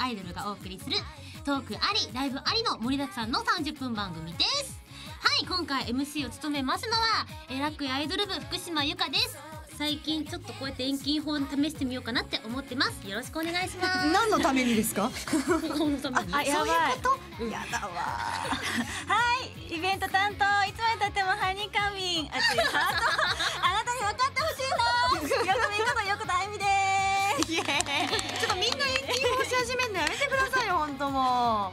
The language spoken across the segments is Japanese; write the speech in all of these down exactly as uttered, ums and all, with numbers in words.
アイドルがお送りするトークありライブありの盛りだくさんのさんじゅっぷん番組です。はい、今回 エムシー を務めますのはえラックイアイドル部福島由香です。最近ちょっとこうやって遠近法に試してみようかなって思ってます。よろしくお願いします。 何のためにですか？ このために。 あ、やばい。そういうこと？やだわ。 はい、イベント担当いつまでたってもハニカミン熱いハートあなたに分かってほしいな。よくみことよくあゆみです。 イエーイ。ちょっとみんな遠近法し始めるのやめてくださいよ本当もう。はい、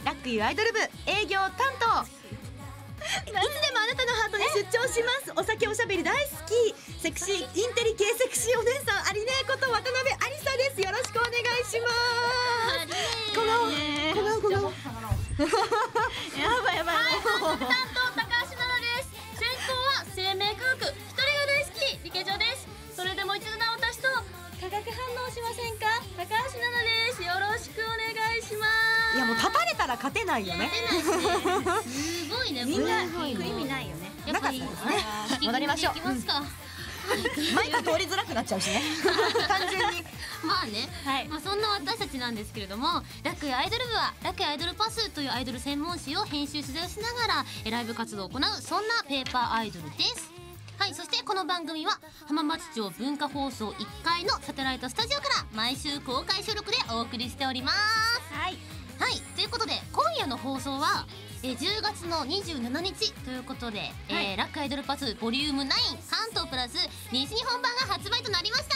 ラックイアイドル部営業担当。いつでもあなたのハートに出張します。お酒おしゃべり大好き。セクシーインテリ系セクシーお姉さんアリネーこと渡辺ありさです。よろしくお願いします。このこのこのやばいやばい。 はい、担当高橋奈々です。専攻は生命科学。一人が大好き理系上です。それでも一度な私と化学反応しませんか？高橋奈々です。よろしくお願いします。 いやもう立たれたら勝てないよね。 すごいね。 みんな食い意味ないよね。 やっぱり戻りましょう。 いきますか。 前が通りづらくなっちゃうしね。単純に。 まあね、 はい、 まあそんな私たちなんですけれども、ラックイアイドル部はラックイアイドルパスというアイドル専門誌を編集取材をしながらライブ活動を行う、そんなペーパーアイドルです。はい、そしてこの番組は浜松町文化放送いっかいのサテライトスタジオから毎週公開収録でお送りしております。 はいはい、ということで今夜の放送はえじゅうがつのにじゅうしちにちということで、はい、えー、ラックアイドルパスボリュームナイン関東プラス西日本版が発売となりました。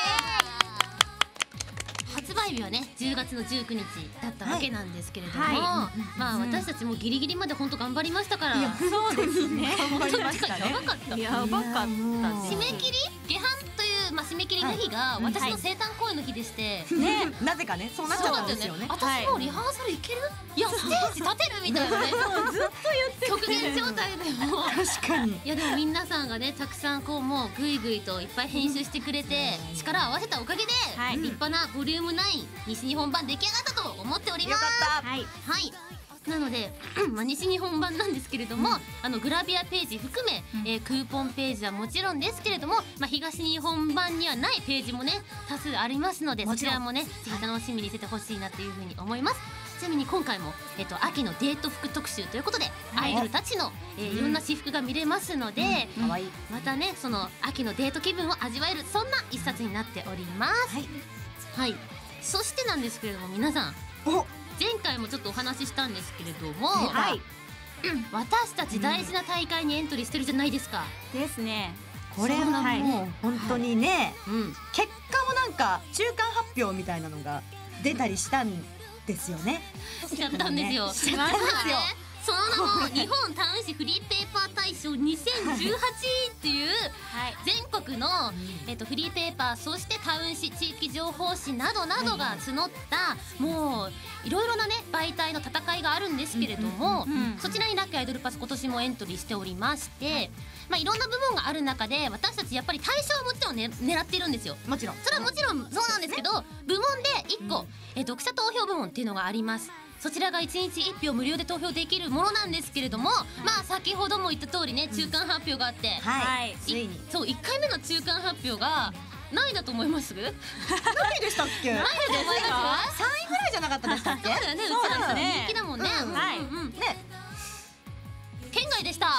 発売日はねじゅうがつのじゅうくにちだったわけなんですけれども、はいはい、まあ私たちもギリギリまで本当頑張りましたから。 いやそうですね。 頑張りましたね。やばかった。 やばかった。 締め切り下半というまあ締め切りの日が私の生誕公演の日でして、 ね、なぜかねそうなっちゃったんですよね。 私もリハーサルいける？いやステージ立てるみたいなね。 ずっと言って極限状態でも確かに。いやでも皆さんがねたくさんこうもうぐいぐいといっぱい編集してくれて力を合わせたおかげで立派なボリュームナイン西日本版出来上がったと思っております。 よかった。 はいはいなので、まあ、西日本版なんですけれども、うん、あのグラビアページ含め、うん、えー、クーポンページはもちろんですけれども、まあ、東日本版にはないページもね多数ありますので、そちらもねぜひ楽しみにしててほしいなというふうに思います。ちなみに今回も、えっと、秋のデート服特集ということで、アイドルたちの、えー、いろんな私服が見れますので、 うん、かわいい。 またねその秋のデート気分を味わえるそんな一冊になっております。はい、はい、そしてなんですけれども皆さんお前回もちょっとお話ししたんですけれども、 はい、 私たち大事な大会にエントリーしてるじゃないですか。 ですね。 これはもう本当にね、 はい、うん、 結果もなんか中間発表みたいなのが出たりしたんですよね。 しちゃったんですよ。 しまったよ。 その名も日本タウン誌フリーペーパー大賞にせんじゅうはちっていう全国の、えっと、フリーペーパー、そしてタウン誌、地域情報誌などなどが募ったもういろいろなね媒体の戦いがあるんですけれども、そちらにラックアイドルパス今年もエントリーしておりまして、まあいろんな部門がある中で私たちやっぱり大賞はもちろんね狙っているんですよ。 もちろんそれはもちろんそうなんですけど、部門でいっこ、え読者投票部門っていうのがあります。そちらがいちにちいっぴょう無料で投票できるものなんですけれども、まあ先ほども言った通りね中間発表があって、 はいついにそういっかいめの中間発表が何位だと思います？何位でしたっけ？ 何位で思います？三位ぐらいじゃなかったでしたっけ？ そうだよね、うちら人気だもんね。はい、うんね。県外でした。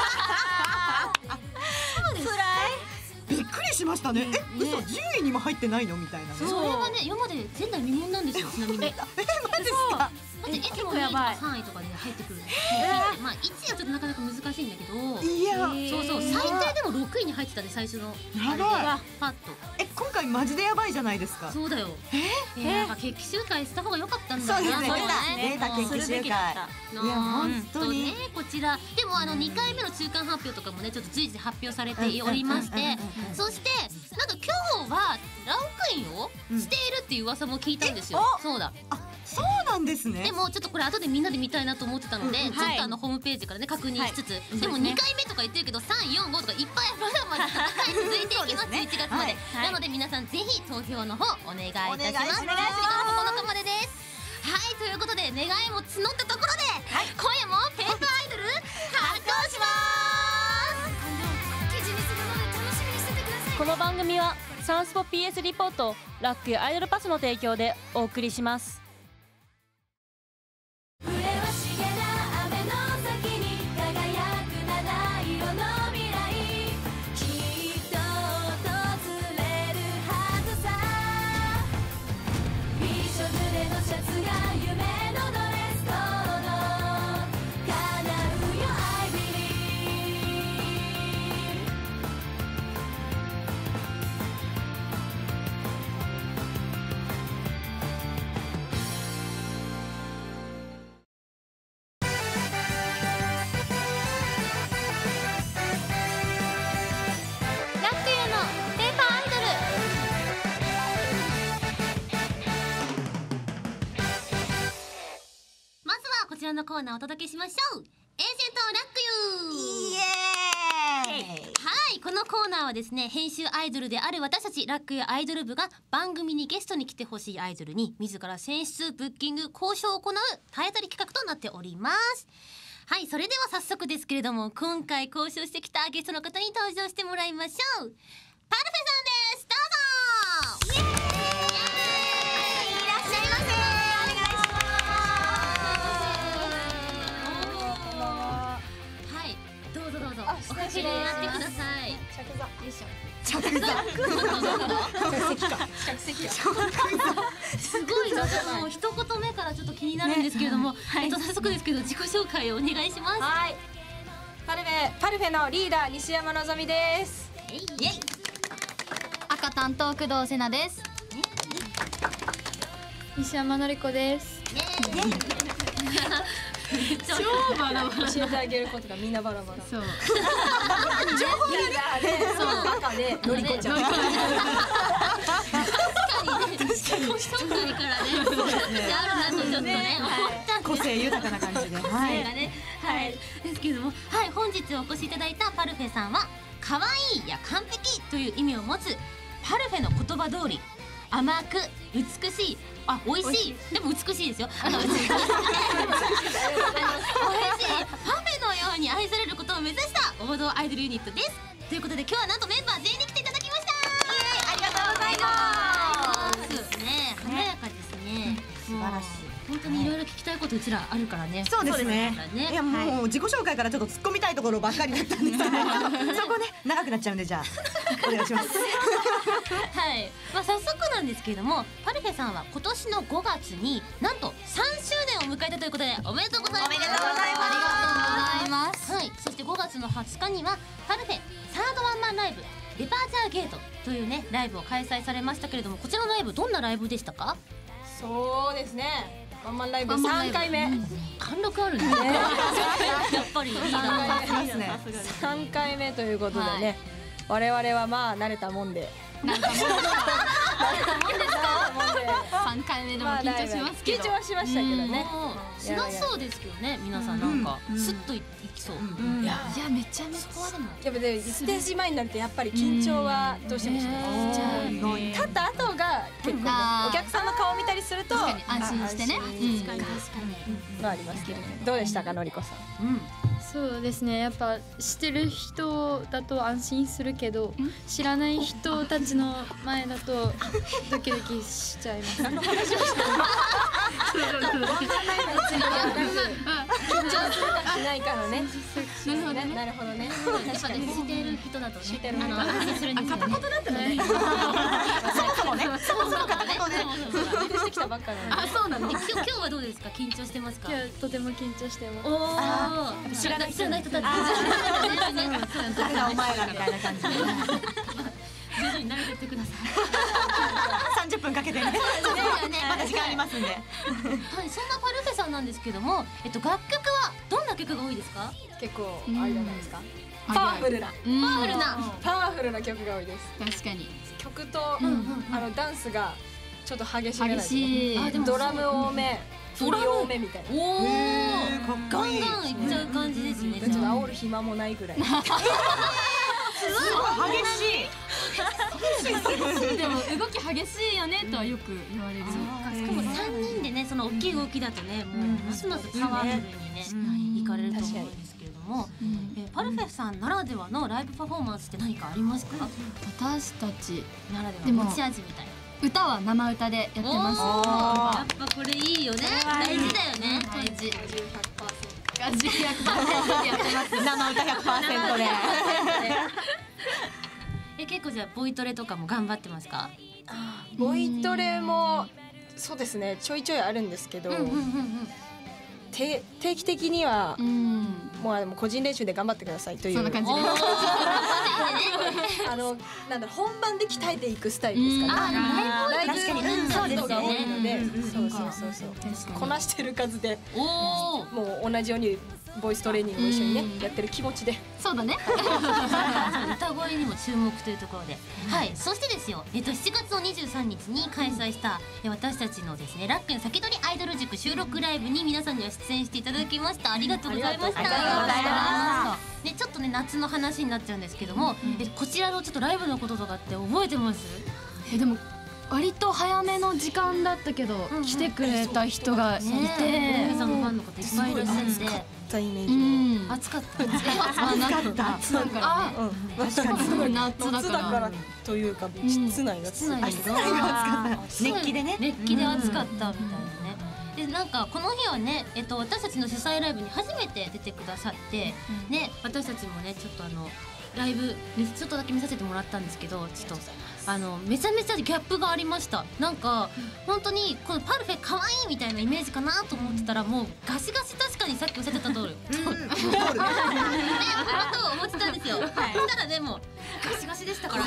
びっくりしましたね。え、嘘、じゅういにも入ってないのみたいな。 それはね、今まで前代未聞なんですよ。ちなみに。 え、マジですか？ だっていつもにいとかさんいとかで入ってくる。まあいちいはちょっとなかなか難しいんだけど。 いや、 そうそう、最低でもろくいに入ってたで最初の。 やばい。 パッと。 え、今回マジでやばいじゃないですか。 そうだよ。え、なんか決起集会した方が良かったんだよね。 そうですね。データ決起集会。いや本当にね、こちらでもあのにかいめの中間発表とかもねちょっと随時発表されておりまして、そしてなんか今日はランクインをしているっていう噂も聞いたんですよ。そうだ。 あ、そうなんですね。 でもちょっとこれ後でみんなで見たいなと思ってたので、ちょっとあのホームページからね確認しつつ、でもにかいめとか言ってるけどさん、よん、ごとかいっぱいまだまだ戦い続いていきます。じゅういちがつまで。なので皆さんぜひ投票の方お願いいたします。しちがつここのかまでです。はい、ということで願いも募ったところで、今夜もペーパーアイドル発行します。記事にするので楽しみにしててください。 この番組はサンスポ ピーエス リポートラックやアイドルパスの提供でお送りします。 こちらのコーナーをお届けしましょう。エージェントラックユー。 イエーイ。 はい、このコーナーはですね、編集アイドルである私たちラックユーアイドル部が番組にゲストに来てほしいアイドルに自ら選出、ブッキング、交渉を行う体当たり企画となっております。はい、それでは早速ですけれども、今回交渉してきたゲストの方に登場してもらいましょう。パルフェさんです。どうぞ。イエーイ。いらっしゃいませ。おかけになってください。着座。よいしょ。着座。すごい、なんかもう一言目からちょっと気になるんですけれども、えっと早速ですけど自己紹介をお願いします。 はい。パルフェパルフェのリーダー西山のぞみです。 イエイ。 赤担当工藤瀬奈です。西山のりこです。 超バラバラ。 教えてあげることがみんなバラバラ。 そう。 情報リーダーで、そうバカでのりこちゃん。 確かにね。確かに。一人からね。あるなとちょっとね思ったんで。 個性豊かな感じで。はい。 はい。ですけども、はい、本日お越しいただいたパルフェさんは可愛いや完璧という意味を持つパルフェの言葉通り甘く美しい。あ、美味しい。でも美しいですよ。あの美しい。美味しい。パフェのように愛されることを目指した王道アイドルユニットです。ということで今日はなんとメンバー全員に来ていただきました。 ありがとうございます。 そうですね。華やかですね。 素晴らしい。 本当にいろいろ聞きたいことうちらあるからね。 そうですね。いやもう自己紹介からちょっと突っ込みたいところばっかりだったんですけど、そこね長くなっちゃうんでじゃあお願いします。 はい。まあ早速なんですけれども、パルフェさんは今年のごがつになんとさんしゅうねんを迎えたということでおめでとうございます。 おめでとうございます。 ありがとうございます。 はい。そしてごがつのはつかにはパルフェサードワンマンライブデパーチャーゲートというねライブを開催されましたけれども、こちらのライブどんなライブでしたか？ そうですね。ワンマンライブさんかいめ。 貫禄あるね。やっぱりいいな。 さんかいめということでね、我々はまあ慣れたもんで。 なんかもんですか？三回目でも緊張しますけど。 緊張はしましたけどね。 しなそうですけどね、皆さんなんかスッといきそう。 いやめちゃめちゃ。 そこはでも。 やっぱでステージ前になるとやっぱり緊張はどうしてもします。立った後が結構お客さんの顔を見たりすると安心してね。 確かに確かに。 がありますけどね。どうでしたかのりこさん？ うん。 そうですね、やっぱ知ってる人だと安心するけど知らない人たちの前だとドキドキしちゃいます。緊張するかしないかのね。なるほどね。 確かに知ってる人だとね。 知ってる人安心するんですよね。片言だったらね。 そもそもね、そもそも片言ね。 してきたばっかなの。 あ、そうなんです。今日はどうですか？緊張してますか？ いやとても緊張してます。 おお。知らない知らない人たち。 誰がお前らみたいな感じで。 徐々に慣れてってください。 三十分かけてね。まだ時間ありますんで。 はい、そんなパルフェさんなんですけども、えっと楽曲はどんな曲が多いですか？ 結構あれじゃないですか。パワフルな。 パワフルな。 パワフルな曲が多いです。 確かに。 曲とあのダンスがちょっと激しい。 激しい。 ドラム多め。ドラム多めみたいな。 おお。ガンガンいっちゃう感じですね。 ちょっと煽る暇もないぐらい。 すごい激しい。 でも動き激しいよねとはよく言われる。 しかも三人でね、その大きい動きだとね、もうますますパワフルにね、いかれると思うんですけれども。 も、えー、パルフェさんならではのライブパフォーマンスって何かありますか？ 私たちならではでもの持ち味みたいな。 歌は生歌でやってます。 やっぱこれいいよね。大事だよね。大事。 ガジュひゃくパーセントでやってます。 生歌 ひゃくパーセント でえ、結構じゃあボイトレとかも頑張ってますか？ ボイトレもそうですね、ちょいちょいあるんですけど、 うんうんうんうん。 定定期的にはうんもうあの個人練習で頑張ってくださいというそんな感じです。 あのなんだろう、本番で鍛えていくスタイルですかね。 あ、でもライブ確かにうんそうですよねが多いので、 うんそうそうそうそう、こなしてる数でおお。 もう同じようにボイストレーニングを一緒にねやってる気持ちで。 そうだね。 歌声にも注目というところで、はい、そしてですよ、えっとしちがつのにじゅうさんにちに開催したえ私たちのですねラックの先取りアイドル塾収録ライブに皆さんには出演していただきました。ありがとうございました。 ありがとうございまね、ちょっとね夏の話になっちゃうんですけども、えこちらのちょっとライブのこととかって覚えてます？ えでも割と早めの時間だったけど、 うん来てくれた人がいて、 ねえ、さんのファンの方いっぱいいらっしゃって。 たイメーうジ。 ん、 暑かった。 暑かった。夏だからね。 うん、確かにすごい夏だ夏だか。 かららというか室内が室内だけど熱気でね熱気で暑かったみたいなね。でなんかこの日はね、えっと私たちの主催ライブに初めて出てくださってね、私たちもねちょっとあのライブちょっとだけ見させてもらったんですけど、ちょっとあのめちゃめちゃギャップがありました。なんか本当にこのパルフェ可愛いみたいなイメージかなと思ってたら、もうガシガシ、確かにさっきおっしゃってた通りね、本当思ってたんですよ。そしたらでもガシガシでしたから。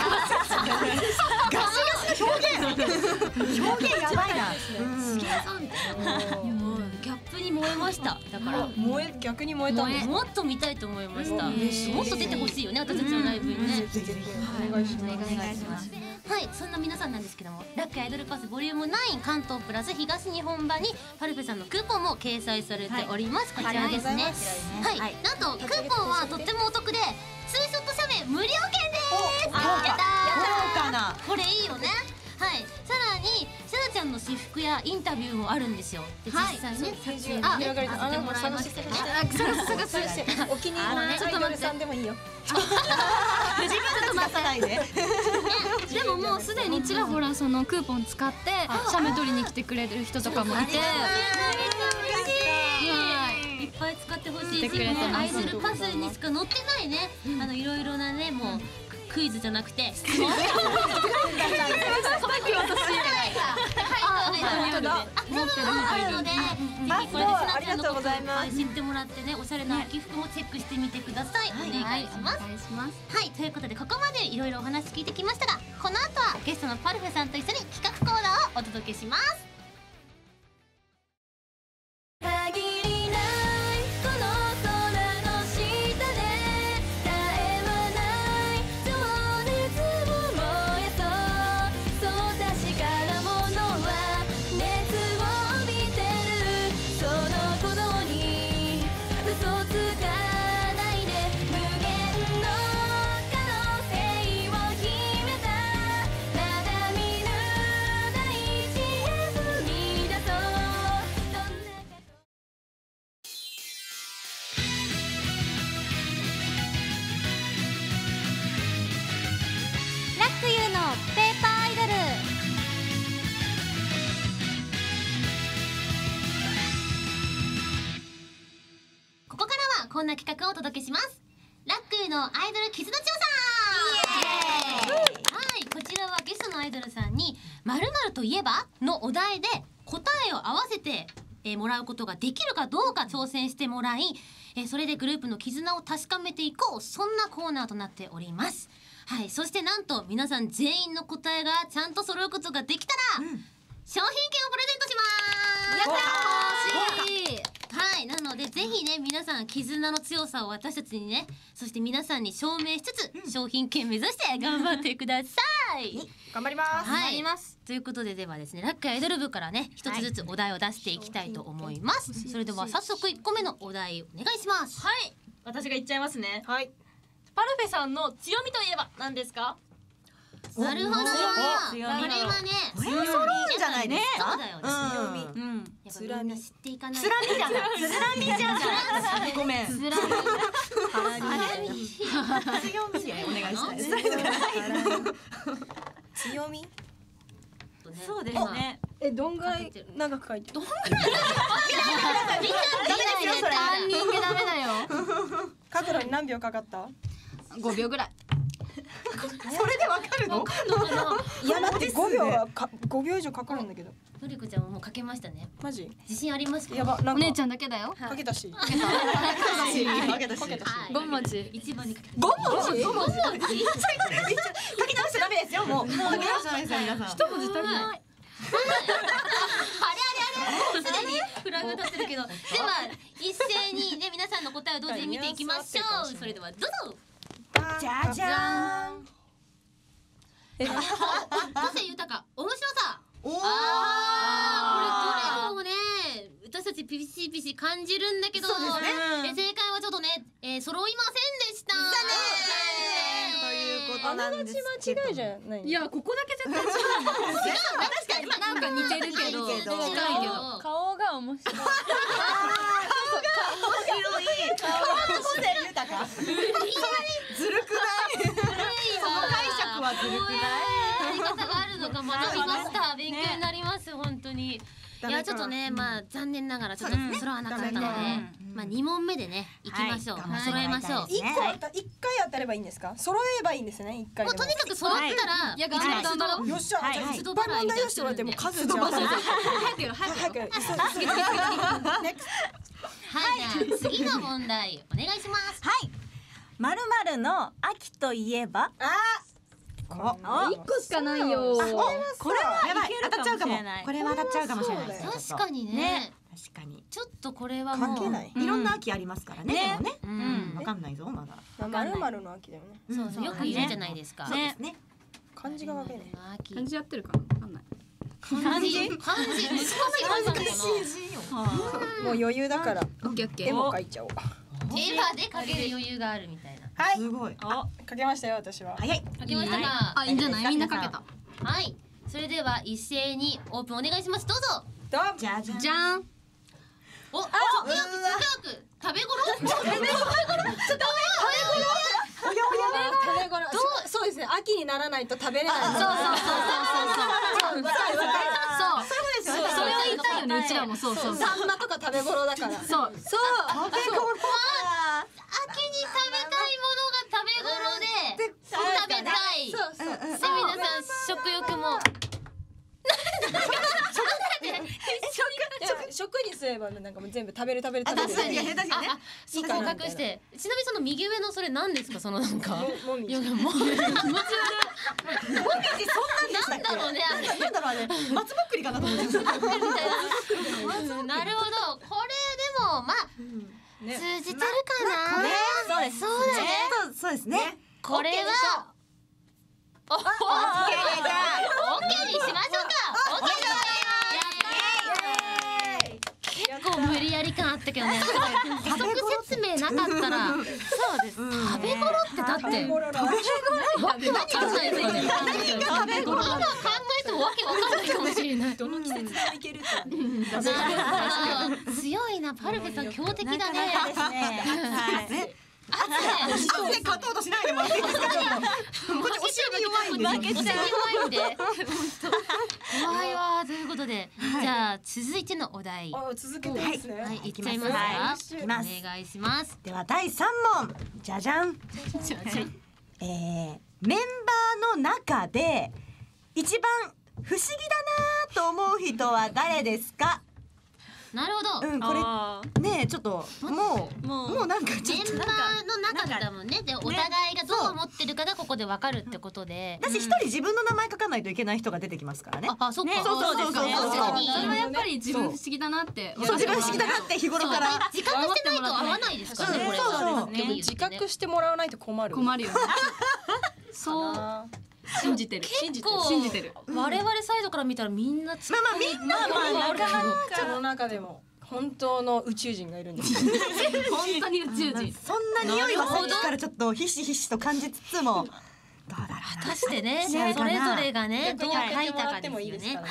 表現やばいなすげえさんみたいな、もうギャップに燃えました。だから燃え逆に燃えたんです。 もっと見たいと思いました。もっと出てほしいよね、私たちのライブにね。 お願いします。 お願いします。はい、そんな皆さんなんですけども、ラックアイドルパスボリュームナイン関東プラス東日本版にパルフェさんのクーポンも掲載されております。こちらですね。はい、なんとクーポンはとってもお得でツーショット写メ無料券です。やった豪華なー。これいいよね。はい、さらにしなちゃんの私服やインタビューもあるんですよ。で実際ね、撮影あ、 ねさせてもらいましたね。 お気に入りのアイドルさんでもいいよ。 自分と待たないででももうすでにちらほらそのクーポン使って写メ取りに来てくれる人とかもいて、 いっぱい使ってほしいし、 てくれてますアイドルパスにしか載ってないね、あのいろいろなね、もうクイズじゃなくて質問。あるので、ぜひこれでしなちゃんのことをいっぱい知ってもらってね、おしゃれな秋服もチェックしてみてください。お願いします。はい、ということでここまでいろいろお話聞いてきましたが、この後はゲストのパルフェさんと一緒に企画コーナーをお届けします。こんな企画をお届けします。ラックユーのアイドル絆調査。はい、こちらはゲストのアイドルさんに〇〇といえばのお題で答えを合わせて、えー、もらうことができるかどうか挑戦してもらい、えー、それでグループの絆を確かめていこう、そんなコーナーとなっております。はい、そしてなんと皆さん全員の答えがちゃんと揃うことができたら、うん、商品券をプレゼントします。やったー、欲しい。はい、なのでぜひね、皆さん絆の強さを私たちにね、そして皆さんに証明しつつ、うん、商品券目指して頑張ってください。 頑張ります。 はい、ということでではですね、ラックアイドル部からね一つずつお題を出していきたいと思います。はい、それでは早速いっこめのお題お願いします。 はい、私が言っちゃいますね。 はい。 パルフェさんの強みといえば何ですか？ おなるほど。あれはね、 これは揃うんじゃないですか。 そうだよね。 強み。 うん。 やっぱみんな知っていかない。 つらみじゃない。つらみじゃない。ごめん。 つらみ。 強みでお願いしたい。 強み。 そうですね。 え、どんぐらい長く書いてる？ どんぐらい？ダメですよそれ。 タイミングダメだよ。 書くのに何秒かかった？ ごびょうぐらい。 それでわかるの？ いや、だってごびょうはかごびょう以上かかるんだけど。 のりこちゃんももう書けましたね。 マジ？ 自信ありますか？ やば、なんかお姉ちゃんだけだよ。 書けたし。 書けたし。 ご文字。 一番に書けた。 ご文字？ ご文字？ 書き直しちゃダメですよ。もう。もう書き直しちゃダメですよ皆さん。 一文字足りない。 あれあれあれもうすでにフラグ立ってるけど、では一斉にね皆さんの答えを同時に見ていきましょう。それではどうぞ。 じゃじゃーん。 個性豊か、面白さ。 おあー、これどれもね私たちピシピシ感じるんだけど、 そうですね。 え正解はちょっとね、えー、揃いませんでした。 ということなんですけど。 間違いじゃない。 いや、ここだけ絶対違う。 確かになんか似てるけど、 近いけど近いけど。 顔が面白い。 面白い。個性豊か。ずるくない？その解釈はずるくない？ やり方があるのか学びました。勉強になります、本当に。いやちょっとね、まあ残念ながらちょっと揃わなかったので、まあ二問目でね行きましょう。揃えましょう。 一個あった一回当たればいいんですか？揃えばいいんですね。一回でも。 とにかく揃ったら、 いや、頑張ろう。 よっしゃ。じゃあいっぱい問題用紙してもらってもう数じゃん。 早くよ、早く。 早く。 はい、じゃあ次の問題お願いします。 はい。まるまるの秋といえば。 あ。 一個しかないよ。 これはやばい、当たっちゃうかも。これは当たっちゃうかもしれない。 確かにね。 確かに。 ちょっとこれはもう関係ない。 いろんな秋ありますからね。でもね。 ううんん、わかんないぞまだ。 まるまるの秋だよね。 そうそうよく言うじゃないですか。 そうですね。 漢字がわかんない。 秋漢字やってるかな、わかんない。 漢字漢字難しい漢字なのかな。 もう余裕だからオッケーオッケ絵ー。 も描いちゃおう。 絵馬で書ける余裕があるみたいな。 はい。 すごい。 書けましたよ私は。 早い。 書けましたか。 あ、いいんじゃない、みんな書けた。 はい。それでは一斉にオープンお願いします。どうぞ。 ドン。 じゃじゃん。 じゃん。 お、あ、食欲食欲食べ頃？食べ頃？食べ頃？ 食べ頃。そうですね。秋にならないと食べれない。 そうそうそうそうそう。 わかるわかる。 そう。それを言いたいよね、うちらも。そうそう。 サンマとか食べ頃だから。そう。そう。 食べ頃。 秋に食べたいものが食べ頃で食べたい。 そうそう。 で皆さん食欲も。 食にすればなんかもう全部食べる食べる食べる。 確かに確かにね。 そこを隠して。ちなみにその右上のそれ何ですか、そのなんか。 もみじ。 いやもう。 もみじそんなんでしたっなんだろうねあれ。 なんだろうあれ。松ぼっくりかなと思って。 なるほど。これでもまあ通じてるかな。 そうです。 そうだね。 そうですね。 これは。オッケーじゃあ。オッケーにしましょうか。オッケーだ。結構無理やり感あったけどね。補足説明なかったら。そうです。食べ頃ってだって。食べ頃。わかんないですよ。食べ頃。今考えてもわけわかんないかもしれない。 どの季節でもいけるか。 なるほど。強いな、パルフェさん強敵だね。 はい。一つで勝とうとしないでもらっていいですか。こっちお尻弱いんで。 負けちゃ弱いんで。怖いわ。ということで、じゃあ続いてのお題。 あ、続けてですね。 はい、いっちゃいますか。お願いします。 ではだいさん問。じゃじゃん。えー、メンバーの中で一番不思議だなと思う人は誰ですか。 なるほど。 うん、これねえちょっともうもうなんかちょっとメンバーの中だもんね。でお互いがどう思ってるかがここでわかるってことで。 私一人自分の名前書かないといけない人が出てきますからね。 あ、そっか。 そうそうそうそう。 確かに。 それはやっぱり自分不思議だなって。 そう自分不思議だなって日頃から自覚してないと合わないですからね。これは。 そうそう。 自覚してもらわないと困る。 困るよね。そう。信じてる。 結構信じてる。 我々サイドから見たらみんな。 まあまあみんなまあなかなかこの中でも。本当の宇宙人がいるんですよ。 本当に宇宙人。 そんな匂いはさっきからちょっとひしひしと感じつつも果たしてねそれぞれがねどう書いたかですよね。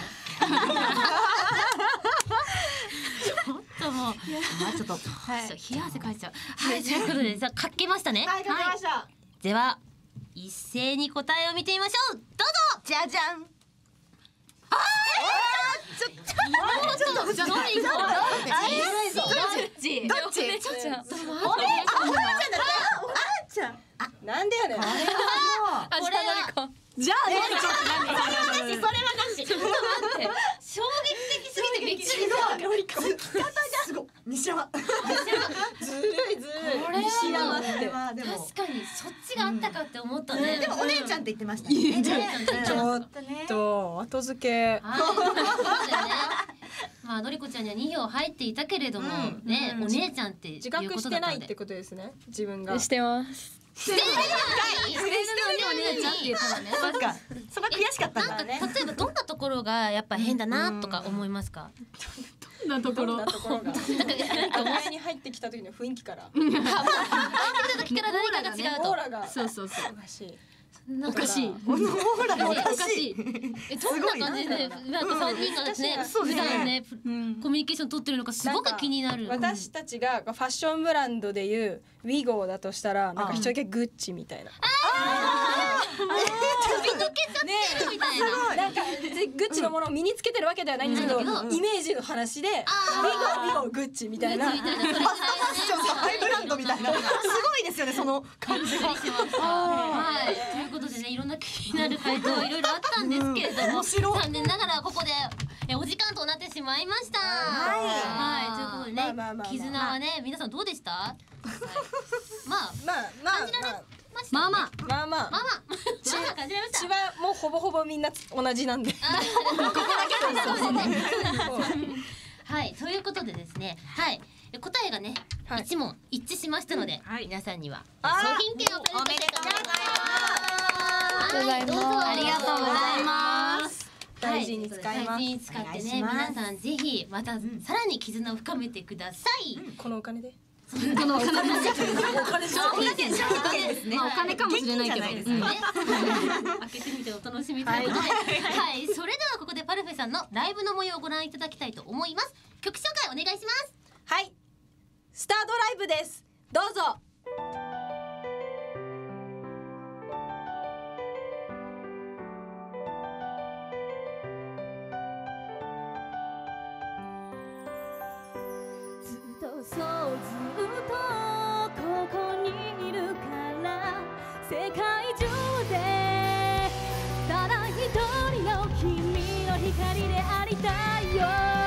ちょっともうちょっと冷や汗かいちゃう。はいということでじゃあ書けましたね。 はい書けました。 では一斉に答えを見てみましょう。どうぞ。 じゃじゃん。 あーちょっとちょっとじゃ何がどっちどっちどっちちょっとあれあおばあちゃんだったおばあちゃんなんでやねん。 これはじゃあねちょっとそれはなしそれはなしちょっと待って衝撃的すぎてびっくりした料理書き方がすごい西山ずるいずるい。 これは西山って。 確かにそっちがあったかって思ったね。 でもお姉ちゃんって言ってましたね。 ちょっと後付け。 はいということでねまあのりこちゃんにはに票入っていたけれどもねお姉ちゃんっていう自ことだったので覚してないってことですね。自分が。 してますしてない触れるのにお姉ちゃんって言ったらね。 そっかそれは悔しかったんだね。 例えばどんなところがやっぱ変だなとか思いますか？ なところどんなところが。お前に入ってきた時の雰囲気から。 入ってきた時から何かが違うとオーラが。 そうそうそうおかしい。 おかしいほらおおかしい。 かしいえどんな感じでなんか三人がね普段ねコミュニケーション取ってるのかすごく気になる。 私たちがファッションブランドでいうウィゴーだとしたらなんか一人だけグッチみたいな。 飛び抜けちゃってるみたいな。 なんかグッチのものを身につけてるわけではないんですけど、 うんイメージの話でウィゴーウィゴーグッチみたいな。 みたいなそれぐらいファッションのハイブランドみたいなすごいですよねその感じが。 しました。はいということでねいろんな気になる回答いろいろあったんですけれども残念ながらここでえお時間となってしまいました。はいということでねまあまあまあまあ絆はね皆さんどうでした？はいまあまあまあ感じられましたまあまあまあまあまあまあまあ感じられました血。はもうほぼほぼみんな同じなんで。 はいということでですねはい答えがねはい一問一致しましたので皆さんには商あー品券をプレゼントしたいと思います。 ありがとうございますはいどうぞありがとうございます大事に使います大事に使ってねお願いします皆さんぜひまたさらに絆を深めてください。 このお金で。 このお金お金商品券商品券ですね。 まあお金かもしれないけど現金じゃないですね開けてみてお楽しみということで、はい、それではここでパルフェさんのライブの模様をご覧いただきたいと思います。曲紹介お願いします。 はい。スタードライブです。どうぞ。 そうずっとここにいるから世界中でただ一人の君の光でありたいよ。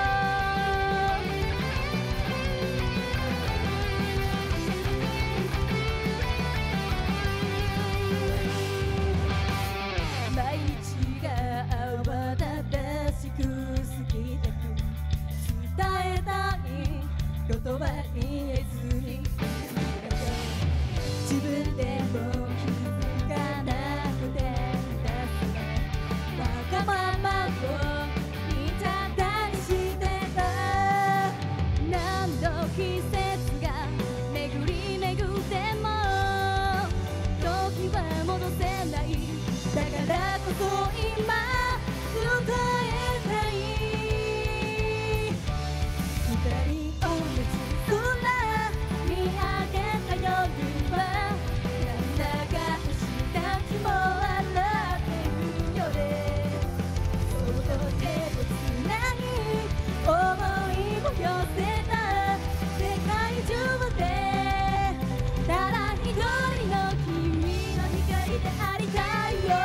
毎日が慌ただしく好きだと伝えたい言葉言えずに自分でも気づかなくてわがままをいただにしてた。何度季節が巡り巡っても時は戻せない。だからこそ今伝えたい。二人同じ空見上げた夜は涙が落ちた日も笑ってるよね。そっと手をつなぎ想いを寄せた世界中でただ一人の君の光でありたいよ。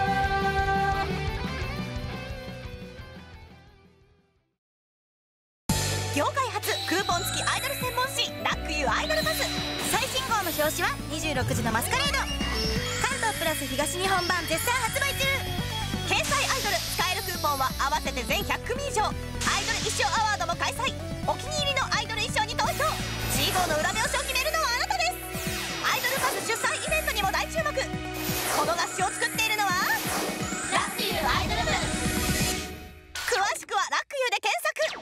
業界初クーポン付きアイドル専門誌ラックユーアイドルパス最新号の表紙はにじゅうろくじのマスカレード関東プラス東日本版絶賛発売中。掲載アイドル使えるクーポンは合わせて全ひゃく組以上。アイドル衣装アワードも開催。お気に入りのアイドル衣装に投票。 シーゴー の裏表紙を決めるのはあなたです。アイドルパス主催イベントにも大注目。この雑誌を作っているのはラックユーアイドル部。詳しくはラックユーで検索。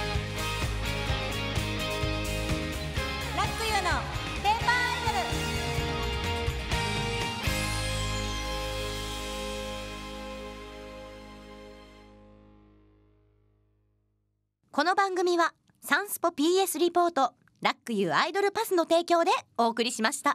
ラックユーのペーパーアイドル。 この番組はサンスポ ピーエス リポートラックユーアイドルパスの提供でお送りしました。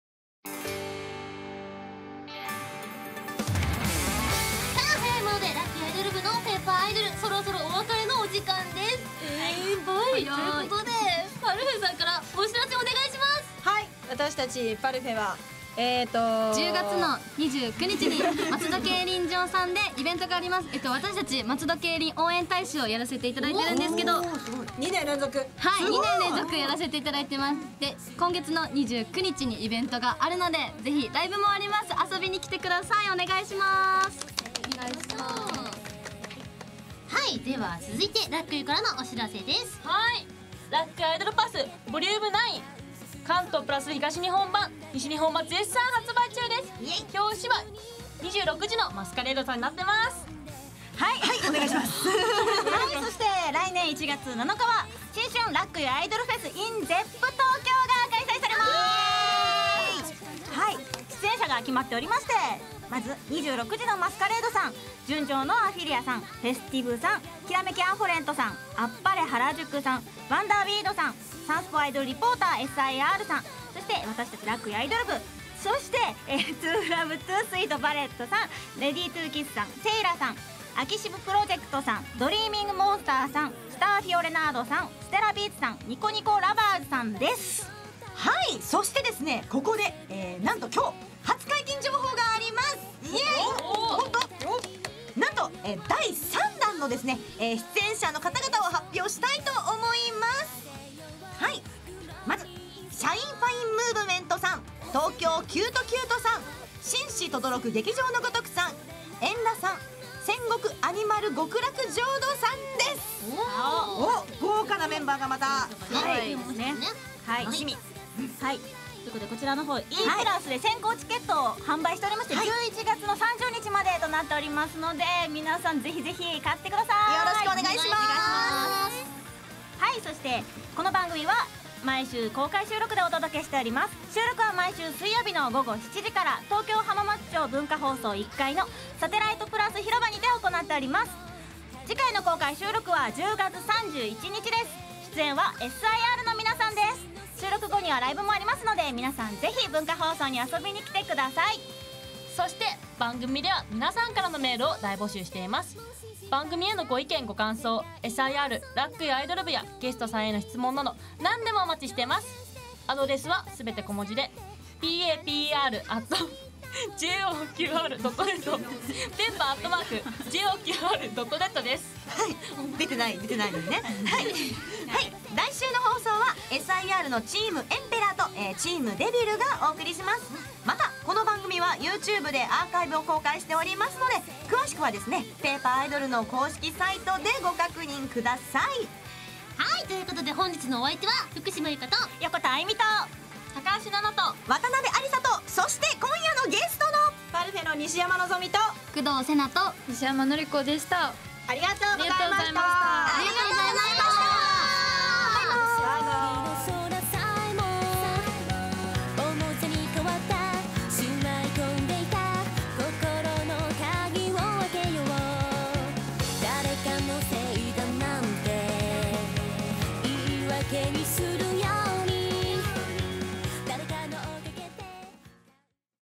そろそろお別れのお時間です。えー、はい、ということでパルフェさんからお知らせお願いします。 はい、私たちパルフェはえーとじゅうがつのにじゅうくにちに松戸競輪場さんでイベントがあります。えっと私たち松戸競輪応援大使をやらせていただいてるんですけど、 にねん連続、 はいにねん連続やらせていただいてます。で今月のにじゅうくにちにイベントがあるのでぜひライブもあります。遊びに来てください。お願いします。お願いします。 はい、では続いてラックユーからのお知らせです。 はい、ラックアイドルパスボリュームナイン関東プラス東日本版西日本版絶賛発売中です。表紙はにじゅうろくじのマスカレードさんになってます。 はい、はい、お願いしますはい、そして来年いちがつなのかは新春ラックユーアイドルフェス in ゼップ東京が開催されます。はい、出演者が決まっておりまして、まずにじゅうろくじのマスカレードさん、純情のアフィリアさん、フェスティブさん、きらめきアンフォレントさん、あっぱれ原宿さん、ワンダービードさん、サンスポアイドルリポーター エスアイアール さん、そして私たちラックユーアイドル部、そして、えー、トゥーラブトゥースイートバレットさん、レディートゥーキスさん、セイラさん、アキシブプロジェクトさん、ドリーミングモンスターさん、スターフィオレナードさん、ステラビーツさん、ニコニコラバーズさんです。 はい、そしてですね、ここで、えー、なんと今日初解禁情報があります。イエーイ。本当なんと、えー、だいさんだんのですね、えー、出演者の方々を発表したいと思います。はい、まずシャインファインムーブメントさん、東京キュートキュートさん、紳士とどろく劇場のごとくさん、エンラさん、戦国アニマル極楽浄土さんです。おお、豪華なメンバーがまた、 はいですね。はい、 楽しみ。 はい、ということでこちらの方 E プラスで先行チケットを販売しておりまして、はい、じゅういちがつのさんじゅうにちまでとなっておりますので、皆さんぜひぜひ買ってください。 よろしくお願いします。 はい、そしてこの番組は毎週公開収録でお届けしております。収録は毎週水曜日のごごしちじから東京浜松町文化放送いっかいのサテライトプラス広場にて行っております。次回の公開収録はじゅうがつさんじゅういちにちです。出演は エスアイアール の皆さんです。収録後にはライブもありますので、皆さんぜひ文化放送に遊びに来てください。 そして番組では皆さんからのメールを大募集しています。番組へのご意見ご感想、 エスアイアール ラックユーアイドル部やゲストさんへの質問など何でもお待ちしています。アドレスはすべて小文字で ピーエーピーアール アット ジェイオーキューアール ドットネット ペーパーアットマーク ジェイオーキューアール ドットネットです。 はい、出てない出てないのにね。はい、はい、来週の放送は エスアイアール のチームエンペラーと、えー、チームデビルがお送りします。またこの番組は YouTube でアーカイブを公開しておりますので、詳しくはですねペーパーアイドルの公式サイトでご確認ください。 はい、ということで本日のお相手は福島由香と横田あゆみと高橋菜奈と渡辺ありさと、そして今夜のゲストのパルフェの西山のぞみと工藤瀬奈と西山のり子でした。 ありがとうございました。 ありがとうございました。 ありがとうございました。